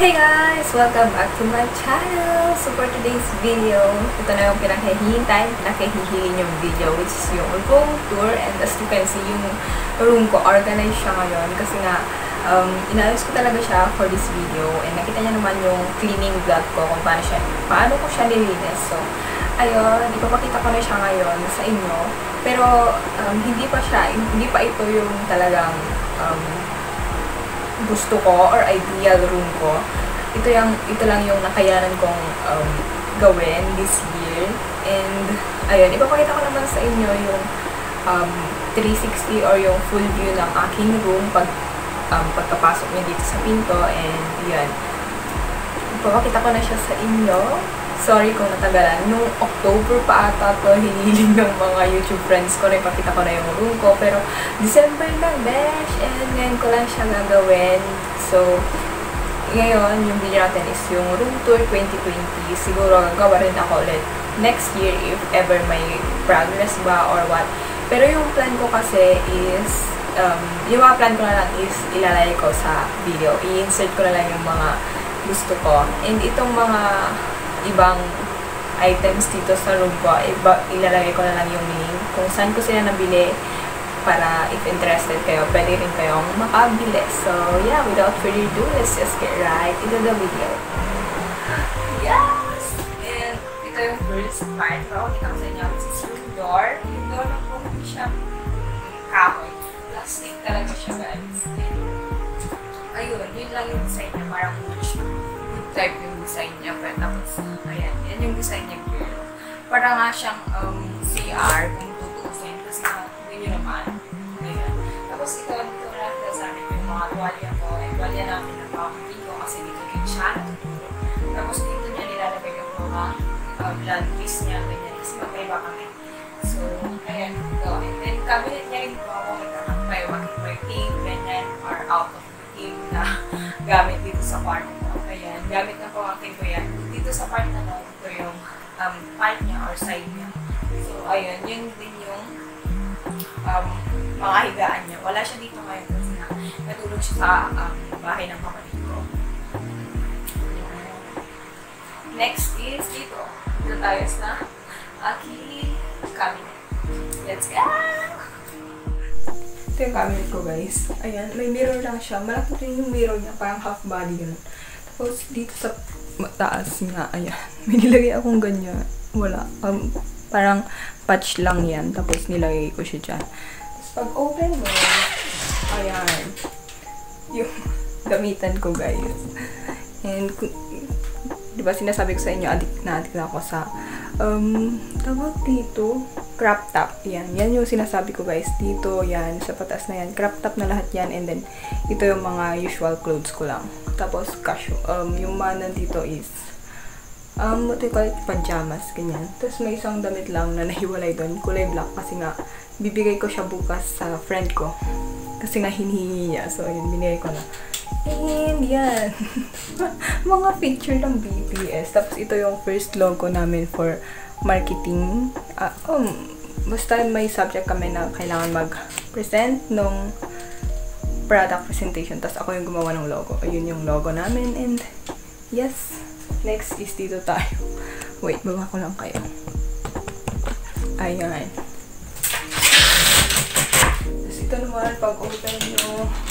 Hey guys! Welcome back to my channel! So for today's video, ito na yung pinakahihintay yung video, which is yung room tour. And as you can see, yung room ko, organized siya ngayon. Kasi nga, inayos ko talaga siya for this video. And nakita niya naman yung cleaning vlog ko kung paano ko siya nilinis. So, ayun, ipapakita ko na siya ngayon sa inyo. Pero, hindi pa ito yung talagang, gusto ko or ideal room ko. Ito lang yung nakayanan kong gawin this year. And ayun, ipapakita ko naman sa inyo yung 360 or yung full view ng aking room pagkapasok niyo dito sa pinto. And yun, ipapakita ko na siya sa inyo. Sorry kung natagalan. Nung October pa ata to, hinihiling ng mga YouTube friends ko na ipakita ko na yung room ko. Pero December na, besh! And ngayon ko lang siya gagawin. So, ngayon, yung video natin is yung room tour 2020. Siguro, gagawa rin ako ulit next year if ever may progress ba or what. Pero yung plan ko kasi is, yung mga plan ko na lang is ilalagay ko sa video. I-insert ko na lang yung mga gusto ko. And itong mga ibang items dito sa room ko, ilalagay ko na lang yung link kung saan ko sila nabili para if interested kayo, pwede rin kayong makabili. So, yeah, without further ado, let's just get right into the video. Yes! And ito yung first part. Pakakita ko sa inyo. This is yung door. Yung door na po hindi siya kahoy. Plastic talaga siya, guys. And, ayun, yun lang yung design niya. Parang wood type yung design niya. Pero tapos, ayan, yan yung design niya. Parang nga siyang CR kung tutuusin. Kasi yun naman. Ayan. Tapos ito, dito na sa amin yung mga tuwalya ko. Ay, tuwalya namin na pakakin ko kasi dito yung siya natutulog. Tapos dito niya nilalagay yung mga laundries niya, ganyan. Kasi magkaiba kami. So, ayan, ito. And then, cabinet niya rin po ako. May working, ganyan, or out of working na gamit dito sa kwarto ko. Ayan, gamit na po akin ko yan. Dito sa part na to, ito yung part niya or side niya. So, ayun, yun din yung mga higaan niya. Wala siya dito ngayon kasi natulog siya sa bahay ng kapatid ko. Next is dito. Dito tayo sa aking cabinet. Let's go! Ito yung cabinet ko, guys. Ayan, may mirror lang siya. Malaki rin yung mirror niya, parang half body ganun. Tapos dito sa taas nga, ayan, may nilagay akong ganyan. Wala. Parang patch lang yan. Tapos nilagay ko siya dyan. Tapos pag open mo, ayan, yung gamitan ko, guys. And, diba sinasabi ko sa inyo, addict na ako sa, tawag dito, crop top. Yan. Yan yung sinasabi ko, guys. Dito, yan. Sa patas na yan. Crop top na lahat yan. And then, ito yung mga usual clothes ko lang. Tapos, casual. Yung mana dito is, what do you call it? Pajamas. Ganyan. Tapos, may isang damit lang na nahiwalay doon. Kulay black. Kasi nga, bibigay ko siya bukas sa friend ko. Kasi nga, hinihingi niya. So, ayun, binigay ko na. And, yan. Mga feature ng BTS. Tapos, ito yung first logo namin for marketing. Basta may subject kami na kailangan mag-present nung product presentation. Tapos ako yung gumawa ng logo. Ayun yung logo namin. And yes, next is dito tayo. Wait, baba ko lang kayo. Ayan. Tapos ito naman, pag open nyo.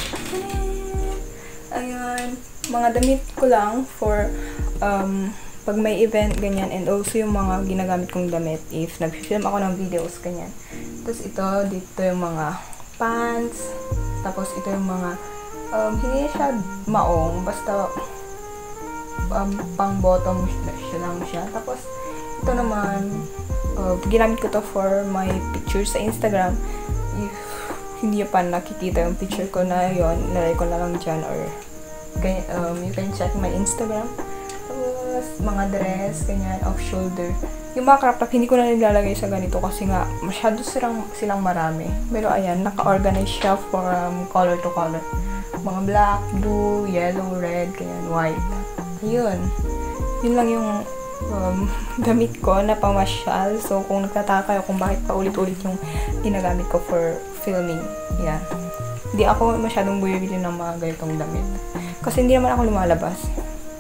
Ayan. Mga damit ko lang for pag may event, ganyan. And also yung mga ginagamit kong damit if nag-film ako ng videos, ganyan. Tapos ito, dito yung mga pants. Tapos ito yung mga, hindi siya maong, basta pang bottom siya lang siya. Tapos ito naman, ginamit ko to for my pictures sa Instagram. If hindi pa nakikita yung picture ko na yon, nalagay ko na lang dyan or you can check my Instagram. Mga dress, ganyan, off-shoulder. Yung mga crop top, hindi ko na nilalagay sa ganito kasi nga, masyado silang marami. Pero ayan, naka-organize siya from color to color. Mga black, blue, yellow, red, ganyan, white. Ayun. Yun lang yung damit ko na pamasyal. So, kung nagtataka kayo kung bakit pa ulit-ulit yung ginagamit ko for filming, yan. Hindi ako masyadong bumibili ng mga ganitong damit. Kasi hindi naman ako lumalabas.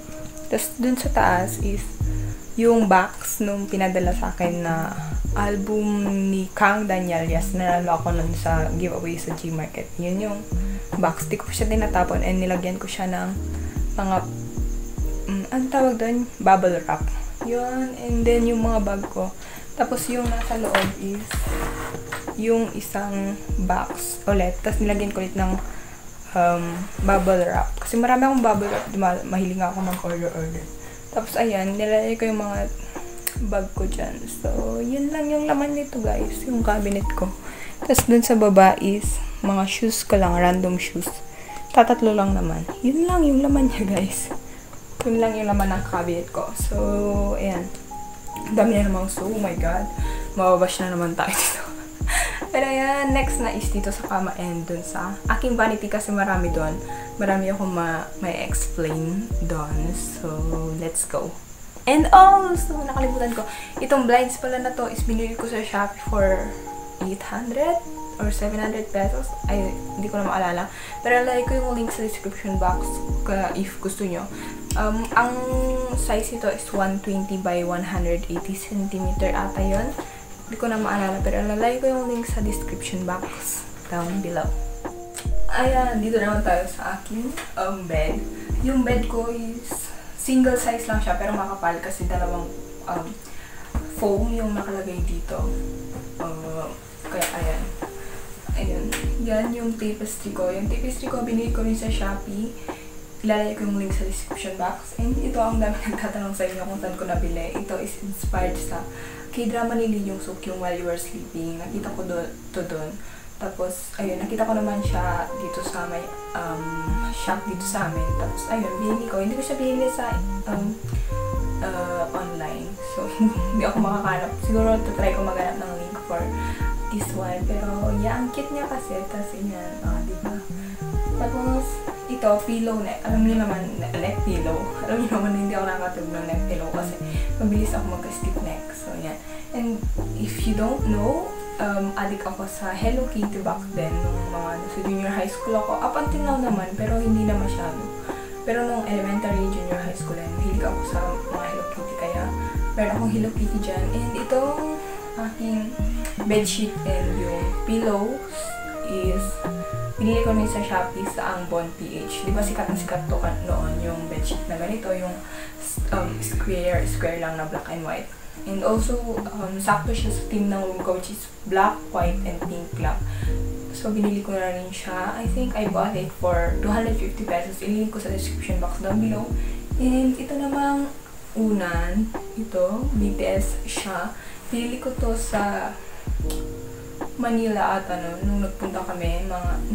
Tapos dun sa taas is yung box nung pinadala sa akin na album ni Kang Daniel. Yes, nanalo ako nun sa giveaway sa Gmarket. Yun yung box. Di ko pa siya tinatapon and nilagyan ko siya ng mga ang tawag doon? Bubble wrap. Yun. And then yung mga bag ko. Tapos yung nasa loob is yung isang box ulit. Tapos nilagyan ko ulit ng bubble wrap. Kasi marami akong bubble wrap. Mahilig ako mag-order. Tapos ayan, nilalagay ko yung mga bag ko dyan. So, yun lang yung laman nito guys. Yung cabinet ko. Tapos dun sa baba is mga shoes ko lang. Random shoes. Tatatlo lang naman. Yun lang yung laman niya guys. Yun lang yung laman ng cabinet ko. So, ayan. Dami na namang oh my god. Mababash na naman tayo dito. Pero ayan, next na is dito sa kama and dun sa aking vanity kasi marami doon. Marami akong may explain doon. So, let's go. And also, nakalimutan ko, itong blinds pala na to is binili ko sa Shopee for 800 or 700 pesos. Ay, hindi ko na maalala. Pero lalagay ko yung link sa description box if gusto nyo. Ang size ito is 120 by 180 cm ata yun. Hindi ko na maalala, pero lalagay ko yung link sa description box down below. Ayan, dito naman tayo sa aking bed. Yung bed ko is single size lang siya, pero makapal kasi dalawang foam yung nakalagay dito. Kaya ayan. Ayun. Yan yung tapestry ko. Yung tapestry ko, binili ko rin sa Shopee. Ilalagay ko yung link sa description box. And ito ang dami nagtatanong sa inyo kung saan ko nabili. Ito is inspired sa K-drama ni Lee Jung-suk, yung While You Were Sleeping. Nakita ko to doon. Tapos, ayun, nakita ko naman siya dito sa may shop dito sa amin. Tapos, ayun, binili ko. Hindi ko siya binili sa online. So, hindi ako makakanap. Siguro, try ko maghanap ng link for this one. Pero, yeah, ang cute niya kasi. Tapos, yan, diba? Tapos, ito, pillow neck. Alam niyo naman, neck pillow. Alam niyo naman, hindi ako nakatulog ng neck pillow kasi mabilis ako magka-stiff neck. So, yan. And, if you don't know, addict ako sa Hello Kitty back then. Nung mga sa junior high school ako. Up until now naman, pero hindi na masyado. Pero nung elementary, junior high school, mahilig ako sa mga Hello Kitty. Kaya, meron akong Hello Kitty dyan. And itong aking bedsheet and yung pillows is pinili ko rin sa Shopee sa Angbon PH. Di ba sikat na sikat to noon yung bedsheet na ganito, yung square lang na black and white. And also, sakto siya sa theme ng room ko, which is black, white, and pink lang. So, binili ko na rin siya. I think I bought it for 250 pesos. Ilink ko sa description box down below. And ito namang unan, ito, BTS siya. Binili ko to sa Manila at nung nagpunta kami,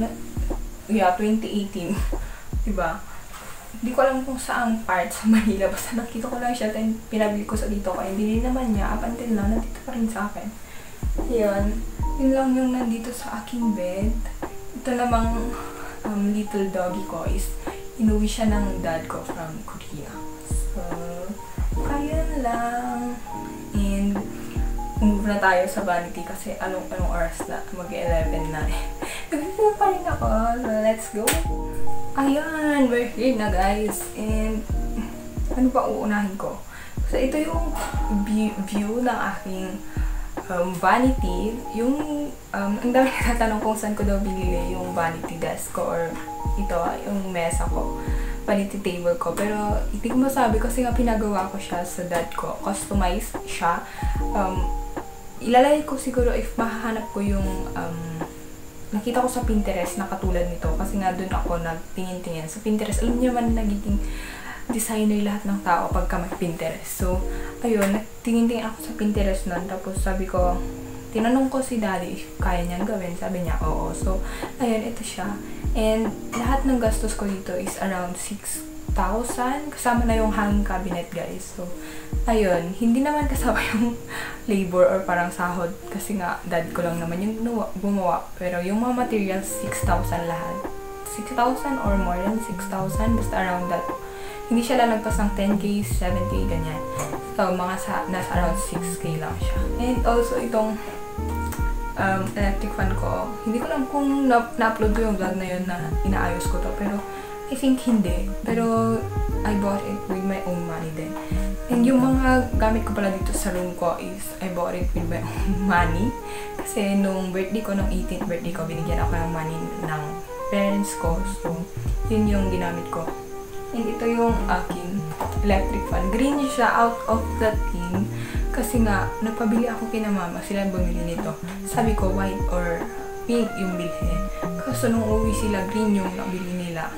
2018. Diba? Hindi ko alam kung saang part sa Manila. Basta nakita ko lang siya, then pinabili ko sa dito ko. And binili naman niya, up until now, nandito pa rin sa akin. Ayan. Yun lang yung nandito sa aking bed. Ito namang little doggy ko is inuwi siya ng dad ko from Korea. So, ayan lang. And, move na tayo sa vanity kasi anong oras na? Mag-11 na eh. Nag-film pa rin ako. So, let's go. Ayan, we're here na guys. And, ano pa uunahin ko? So, ito yung view ng aking vanity. Yung, ang dami natatanong kung saan ko daw binili yung vanity desk ko or ito, yung mesa ko. Vanity table ko. Pero, hindi ko masabi kasi nga pinagawa ko siya sa dad ko. Customized siya. Ilalagay ko siguro if mahahanap ko yung nakita ko sa Pinterest na katulad nito kasi nga dun ako nagtingin-tingin sa Pinterest. Alam niyo naman nagiging designer lahat ng tao pagka may Pinterest. So, ayun, nagtingin-tingin ako sa Pinterest nun. Tapos sabi ko, tinanong ko si daddy if kaya niyang gawin. Sabi niya, oo. So, ayun, ito siya. And lahat ng gastos ko dito is around 6,000. Kasama na yung hanging cabinet, guys. So, ayun, hindi naman kasama yung labor or parang sahod kasi nga dad ko lang naman yung gumawa. Pero yung mga materials, 6,000 lahat. 6,000 or more than 6,000, basta around that. Hindi siya lalagpas ng 10K, 7K, ganyan. So, nasa around 6K lang siya. And also, itong electric fan ko, hindi ko lang kung na-upload ko yung vlog na yun na inaayos ko to, pero I think hindi. Pero, I bought it with my own money din. And yung mga gamit ko pala dito sa room ko is, I bought it with my own money. Kasi nung birthday ko, nung 18th birthday ko, binigyan ako ng money ng parents ko. So, yun yung ginamit ko. And ito yung aking electric fan. Green siya out of the tin. Kasi nga, nagpabili ako kina mama. Sila bumili nito. Sabi ko, white or pink yung bilhin. Kaso nung uwi sila, green yung nabili nila.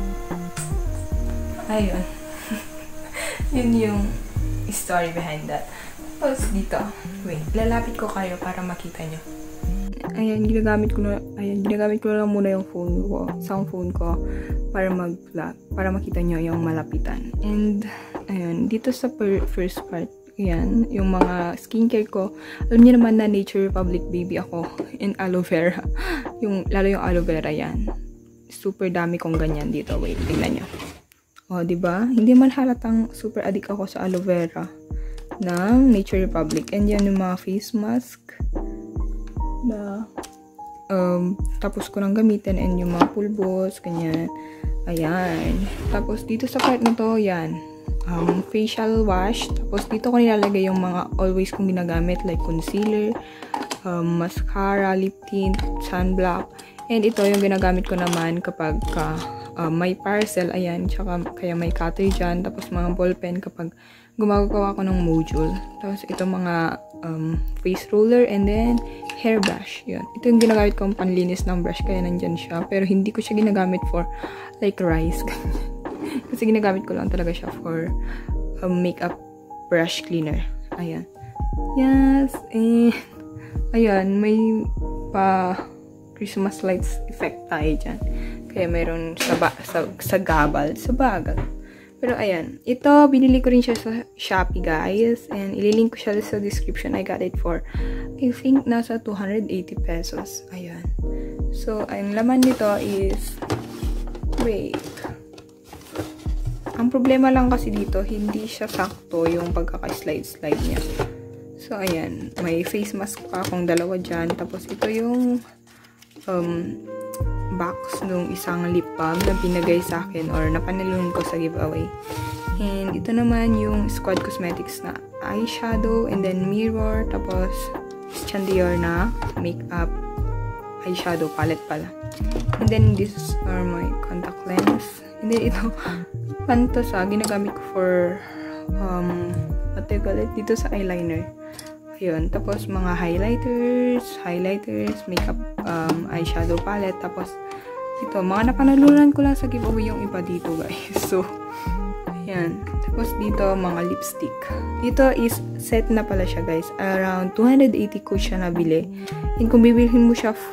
Ayun. Yun yung story behind that. Tapos dito, wait, lalapit ko kayo para makita nyo. Ayan, ginagamit ko na lang muna yung phone ko, sound phone ko, para mag-vlog, para makita nyo yung malapitan. And, ayan, dito sa first part, ayan, yung mga skincare ko, alam niyo naman na Nature Republic baby ako, and aloe vera. Lalo yung aloe vera yan. Super dami kong ganyan dito. Wait, tingnan nyo. O, diba? Hindi man halatang super addict ako sa aloe vera ng Nature Republic. And yan yung mga face mask na tapos ko nang gamitin, and yung mga pulbos, ganyan. Ayan. Tapos dito sa part na to, yan. Facial wash. Tapos dito ko nilalagay yung mga always kong ginagamit like concealer, mascara, lip tint, sunblock. And ito yung ginagamit ko naman kapag may parcel, ayan, tsaka kaya may cutter dyan, tapos mga ballpen kapag gumagawa ko ng module. Tapos ito mga face roller, and then hair brush. Yun. Ito yung ginagamit kong panlinis ng brush, kaya nandyan siya. Pero hindi ko siya ginagamit for like rice. Kasi ginagamit ko lang talaga siya for makeup brush cleaner. Ayan. Yes. And ayan, may pa Christmas lights effect tayo dyan. Kaya mayroon sa gabal, sa bagal. Pero ayan, ito, binili ko rin siya sa Shopee, guys. And ililink ko siya sa description. I got it for, I think, nasa 280 pesos. Ayan. So, ang laman nito is, wait. Ang problema lang kasi dito, hindi siya sakto yung pagkaka-slide niya. So, ayan. May face mask pa akong dalawa dyan. Tapos, ito yung box nung isang lip balm na pinagay sa akin or napanalun ko sa giveaway. And ito naman yung Squad Cosmetics na eyeshadow, and then mirror, tapos Chandior na makeup eyeshadow palette pala. And then these are my contact lens. And then ito, Pantasa, ginagamit ko for dito sa eyeliner. Ayun, tapos mga highlighters, makeup, eyeshadow palette, tapos ito, mga napanalunan ko lang sa giveaway yung iba dito, guys. So, ayan. Tapos dito, mga lipstick. Dito is set na pala siya, guys. Around 280 ko siya nabili. And kung bibilhin mo siya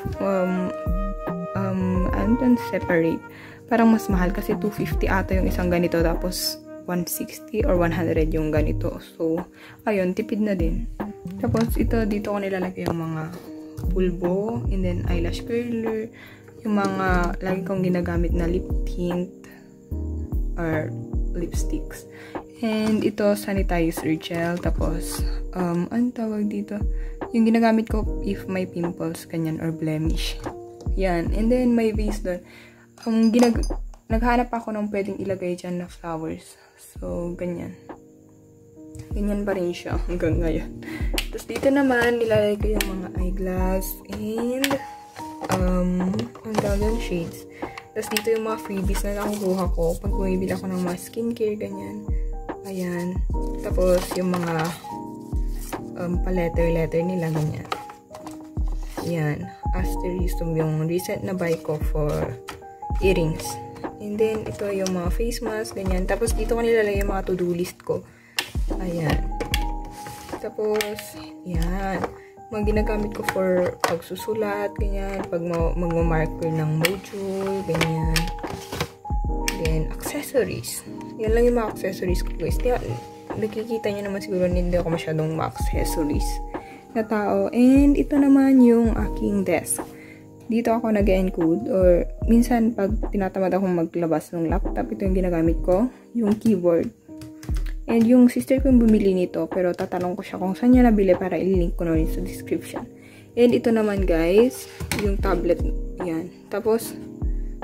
separate, parang mas mahal kasi 250 ata yung isang ganito, tapos 160 or 100 yung ganito. So, ayun, tipid na din. Tapos, dito ko nilalagay yung mga pulbo, and then eyelash curler, yung mga lagi kong ginagamit na lip tint or lipsticks. And ito, sanitizer gel. Tapos, ano tawag dito? Yung ginagamit ko if may pimples, kanyan, or blemish. Yan. And then, may base doon. Naghanap ako ng pwedeng ilagay dyan na flowers. So, ganyan. Ganyan pa rin siya hanggang ngayon. Tapos dito naman, nilalagay ko yung mga eyeglass and ang tawag shades. Tapos dito yung mga freebies na nakukuha ko pag bumibili ako ng mga skincare, ganyan. Ayan. Tapos yung mga pa-letter nila, ganyan. Ayan. Asterisk yung recent na buy ko for earrings. And then, ito yung mga face mask, ganyan. Tapos dito ko nilalagay yung mga to-do list ko. Ayan. Tapos, yan. Mga ginagamit ko for pagsusulat, ganyan. Pag magmamarker ng module, ganyan. Then, accessories. Yan lang yung mga accessories ko, guys. Nakikita nyo naman siguro hindi ako masyadong accessories na tao. And, ito naman yung aking desk. Dito ako nag-encode, or minsan pag tinatamad akong maglabas ng laptop, ito yung ginagamit ko, yung keyboard. And yung sister ko yung bumili nito, pero tatanong ko siya kung saan niya nabili para ilink ko na rin sa description. And ito naman, guys, yung tablet, yan. Tapos,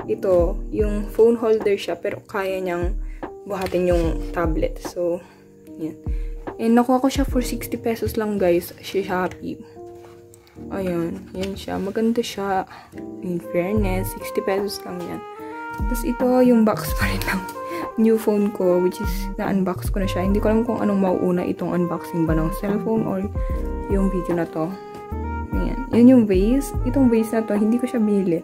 ito, yung phone holder siya, pero kaya niyang buhatin yung tablet. So, yan. And nakuha ko siya for 60 pesos lang guys, sa Shopee. Ayan, yan siya. Maganda siya. In fairness, 60 pesos lang yan. Tapos ito, yung box pa rin ng new phone ko, which is, na-unbox ko na siya. Hindi ko alam kung anong mauuna, itong unboxing ba ng cellphone or yung video na to. Ayan. Yan yung vase. Itong vase na to, hindi ko siya binili.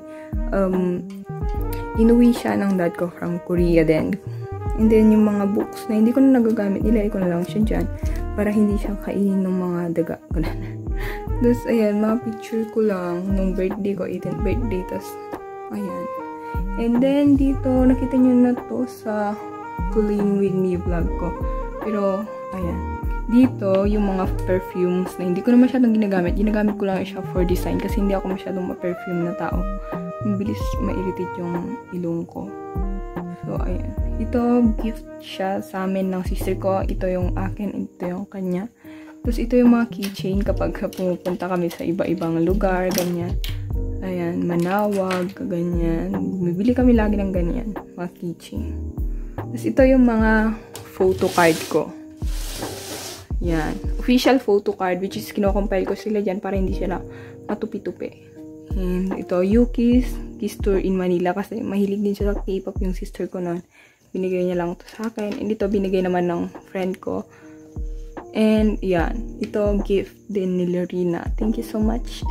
Inuwi siya ng dad ko from Korea din. And then, yung mga books na hindi ko na nagagamit, nilagay ko na lang siya dyan para hindi siya kainin ng mga daga. Tapos, ayan, mga picture ko lang nung birthday ko, 18th birthday. Tapos, ayan. And then, dito, nakita nyo na to sa Clean With Me vlog ko. Pero, ayan. Dito, yung mga perfumes na hindi ko na masyadong ginagamit. Ginagamit ko lang siya for design kasi hindi ako masyadong ma-perfume na tao. Mabilis ma-irritate yung ilong ko. So, ayan. Ito, gift siya sa amin ng sister ko. Ito yung akin, ito yung kanya. Tapos, ito yung mga keychain kapag pumupunta kami sa iba-ibang lugar, ganyan. Ayan, manawag, ganyan. Bibili kami lagi ng ganyan, mga keychain. Tapos, ito yung mga photo card ko. Yan. Official photo card, which is kino-compile ko sila dyan para hindi sila matupi-tupi. And ito, Yuki's Kiss Tour in Manila kasi mahilig din siya sa K-pop yung sister ko noon. Binigay niya lang to sa akin. And ito, binigay naman ng friend ko. And, yan. Ito, gift din ni Lorena. Thank you so much.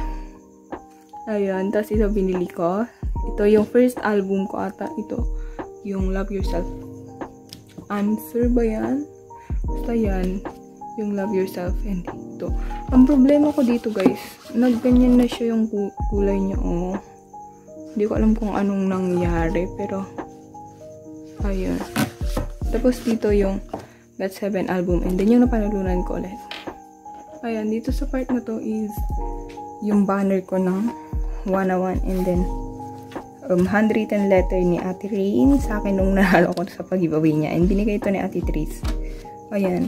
Ayan. Tapos, ito, binili ko. Ito, yung first album ko ata. Ito, yung Love Yourself. Answer ba yan? Basta yan. Yung Love Yourself. And ito. Ang problema ko dito, guys. Nagganyan na siya yung kulay niya. Oh. Hindi ko alam kung anong nangyari. Pero, ayun. Tapos dito yung GOT7 album. And then yung napanalunan ko ulit. Ayan. Dito sa part na to is yung banner ko ng 101. And then handwritten letter ni Ate Rain sa akin nung nahalo ko sa pag-giveaway niya. And binigay ito ni Ate Trace. Ayan.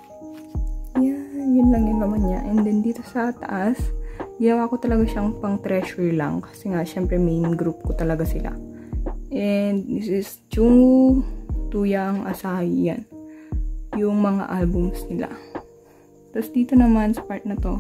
Yan. Yun lang yung laman niya. And then dito sa taas, ginawa ko talaga siyang pang treasure lang. Kasi nga, syempre main group ko talaga sila. And this is Jungwoo, Tuyang, Asahi, yan. Yung mga albums nila. Tapos dito naman sa part na to.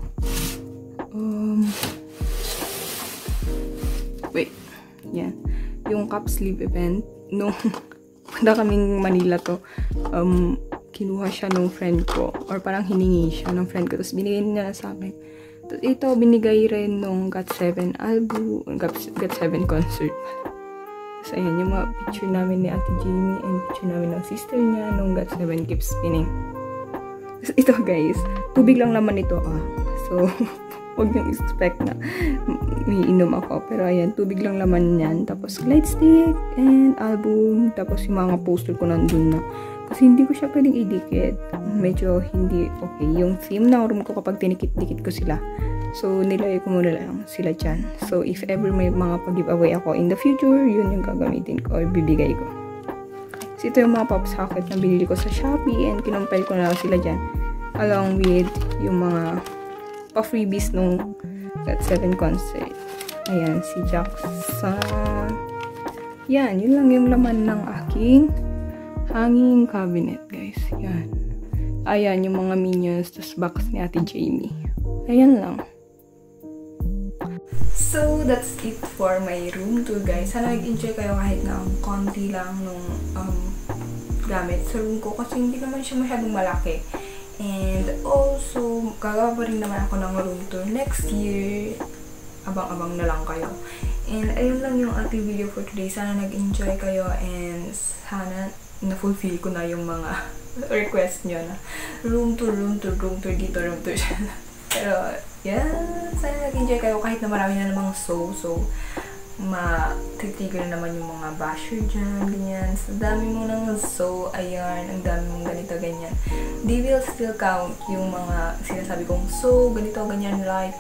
Wait. Yan. Yung cup sleeve event. Nung punta kaming Manila to, kinuha siya nung friend ko. Or parang hiningi siya ng friend ko. Tapos binigay niya sa akin. Tapos ito, binigay rin nung GOT7 album, GOT7 concert. So, ayan, yung mga picture namin ni Ate Jamie and picture namin ng sister niya nung GOT7 Keep Spinning. So, ito guys, tubig lang laman ito So, huwag niyong expect na may inom ako. Pero ayan, tubig lang laman yan. Tapos, light stick and album. Tapos, yung mga poster ko nandun na. Kasi hindi ko siya pwedeng idikit. Medyo hindi okay. Yung theme ng room ko kapag tinikit-dikit ko sila. So, nilagay ko muna lang sila dyan. So, if ever may mga pag-giveaway ako in the future, yun yung gagamitin ko or bibigay ko. So, ito yung mga pop socket na binili ko sa Shopee and kinompile ko na lang sila dyan. Along with yung mga pa-freebies nung GOT7 concert. Ayan, si Jackson. Yan, yun lang yung laman ng aking hanging cabinet, guys. Yan. Ayan, yung mga minions, tas box ni Ate Jamie. Ayan lang. So, that's it for my room tour, guys. Sana nag-enjoy kayo kahit na konti lang nung gamit sa room ko. Kasi hindi naman siya masyadong malaki. And also, gagawa pa rin naman ako ng room tour next year. Abang-abang na lang kayo. And ayun lang yung ating video for today. Sana nag-enjoy kayo and sana na-fulfill ko na yung mga request nyo na room tour dito, room tour. Pero, yeah, sana nag-enjoy kayo kahit na marami na namang so matitigil na naman yung mga basher dyan, ganyan. So, dami mo nang so, ayan, ang dami mong ganito, ganyan. They will still count yung mga sinasabi kong so, ganito, ganyan, like.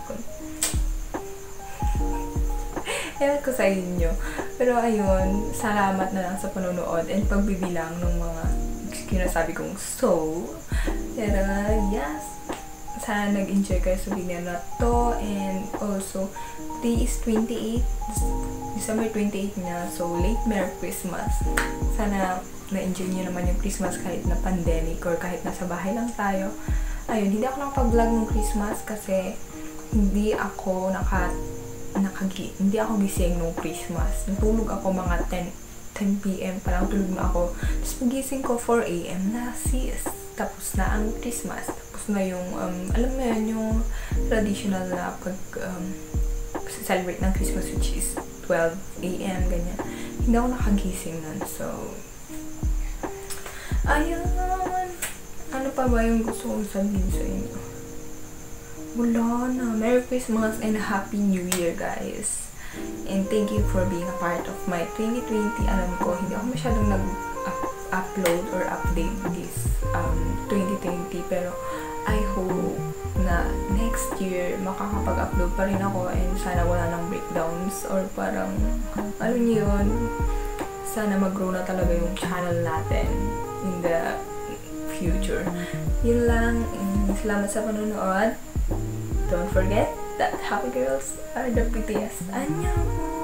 Ewan ko sa inyo. Pero, ayun, salamat na lang sa panonood and pagbibilang ng mga sinasabi kong so. Pero, yes, sana nag-enjoy kayo sa video na to. And also, today is 28, December 28 na. So, late Merry Christmas. Sana na-enjoy nyo naman yung Christmas kahit na pandemic or kahit nasa bahay lang tayo. Ayun, hindi ako nakapag-vlog ng Christmas kasi hindi ako hindi ako gising nung Christmas. Natulog ako mga 10 p.m. parang tulog na ako. Tapos pagising ko 4 a.m. na sis. Tapos na ang Christmas. Tapos na yung, alam mo yun, yung traditional na celebrate ng Christmas, which is 12 a.m. ganyan. Hindi ako nakagising nun. So, ayun. Ano pa ba yung gusto kong sabihin sa inyo? Wala na. Merry Christmas and Happy New Year, guys. And thank you for being a part of my 2020. Alam ko, hindi ako masyadong nag-upload or update this 2020. Pero I hope na next year makakapag-upload pa rin ako and sana wala nang breakdowns or parang, alam niyo yun, sana mag-grow na talaga yung channel natin in the future. Yun lang. Salamat sa panonood. Don't forget that happy girls are the prettiest. Annyeong!